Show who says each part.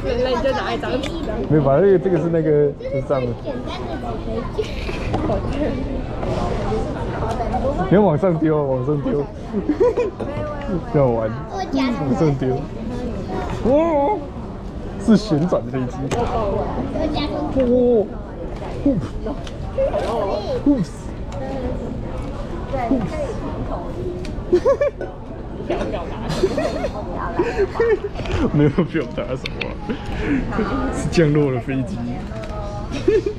Speaker 1: 那你就拿一张纸。
Speaker 2: 没有吧？这个是那个是这样的。
Speaker 3: 简单的纸飞机。
Speaker 2: 你要往上丢，往上丢。这样玩。往上丢。哦，是旋转的飞机。哦。没有表达什么，是降落了飞机。